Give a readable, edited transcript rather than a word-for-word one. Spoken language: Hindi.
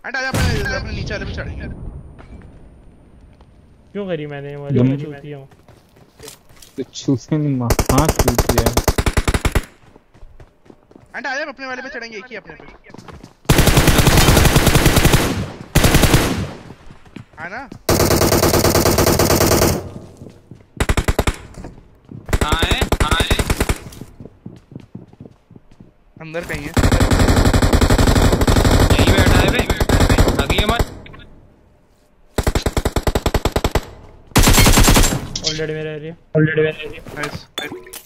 एंड आजा अपने नीचे वाले पे चढ़ेंगे। क्यों करी मैंने वाली मैं चूती हूँ तो चूसे नहीं माँ हाँ चूती है। एंड आजा अपने वाले पे चढ़ेंगे, एक ही अपने पे है ना। हाँ है अंदर कहीं है, यही बैठा है बे, भागिए मत। ऑलरेडी मेरा एरिया नाइस।